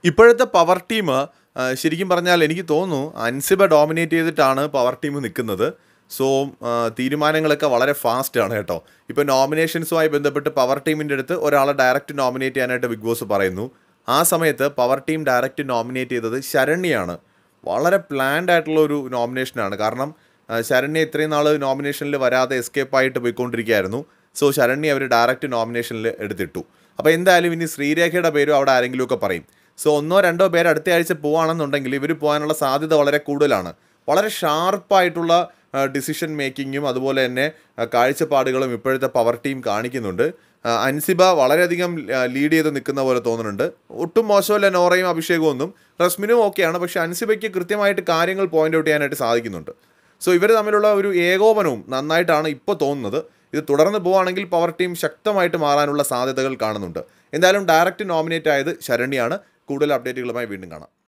ഇപ്പോഴത്തെ power team ശരിക്കും പറഞ്ഞാൽ എനിക്ക് തോന്നുന്നു അൻസിബ ഡോമിനേറ്റ് ചെയ്തിട്ടാണ് പവർ ടീം നിൽക്കുന്നത്. സോ തീരുമാനങ്ങളൊക്കെ വളരെ ഫാസ്റ്റ് ആണ് കേട്ടോ. ഇപ്പോൾ നോമിനേഷൻസുമായി ബന്ധപ്പെട്ട് പവർ ടീമിൻ്റെ അടുത്ത് ഒരാളെ ഡയറക്റ്റ് നോമിനേറ്റ് ചെയ്യാനായിട്ട് ബിഗ് ബോസ് പറയുന്നു. ആ സമയത്ത് പവർ ടീം ഡയറക്റ്റ് നോമിനേറ്റ് ചെയ്തത് ശരണ്യാണ്. വളരെ പ്ലാൻഡ് ആയിട്ടുള്ള ഒരു നോമിനേഷനാണ്. കാരണം ശരണ്യ ഇത്രയും നാൾ നോമിനേഷനിൽ വരാതെ എസ്കേപ്പായിട്ട് പോയിക്കൊണ്ടിരിക്കുകയായിരുന്നു. സോ ശരണ്യ അവർ ഡയറക്റ്റ് നോമിനേഷനിൽ എടുത്തിട്ടു. അപ്പോൾ എന്തായാലും ഇനി ശ്രീരേഖയുടെ പേരും അവിടെ ആരെങ്കിലുമൊക്കെ പറയും. സോ 1-2 പേര് അടുത്ത ആഴ്ച പോവുകയാണെന്നുണ്ടെങ്കിൽ ഇവർ പോകാനുള്ള സാധ്യത വളരെ കൂടുതലാണ്. വളരെ ഷാർപ്പായിട്ടുള്ള ഡിസിഷൻ മേക്കിങ്ങും അതുപോലെ തന്നെ കാഴ്ചപ്പാടുകളും ഇപ്പോഴത്തെ പവർ ടീം കാണിക്കുന്നുണ്ട്. അൻസിബ വളരെയധികം ലീഡ് ചെയ്ത് നിൽക്കുന്ന പോലെ തോന്നുന്നുണ്ട്. ഒട്ടും മോശമല്ല നോറയും അഭിഷേകവും ഒന്നും. റസ്മിനും ഓക്കെയാണ്. പക്ഷേ അൻസിബയ്ക്ക് കൃത്യമായിട്ട് കാര്യങ്ങൾ പോയിൻ്റ് ഔട്ട് ചെയ്യാനായിട്ട് സാധിക്കുന്നുണ്ട്. സോ ഇവർ തമ്മിലുള്ള ഒരു ഏകോപനവും നന്നായിട്ടാണ് ഇപ്പോൾ തോന്നുന്നത്. ഇത് തുടർന്ന് പോവുകയാണെങ്കിൽ പവർ ടീം ശക്തമായിട്ട് മാറാനുള്ള സാധ്യതകൾ കാണുന്നുണ്ട്. എന്തായാലും ഡയറക്റ്റ് നോമിനേറ്റ് ആയത് ശരണ്യാണ്. കൂടുതൽ അപ്ഡേറ്റുകളുമായി വീണ്ടും കാണാം.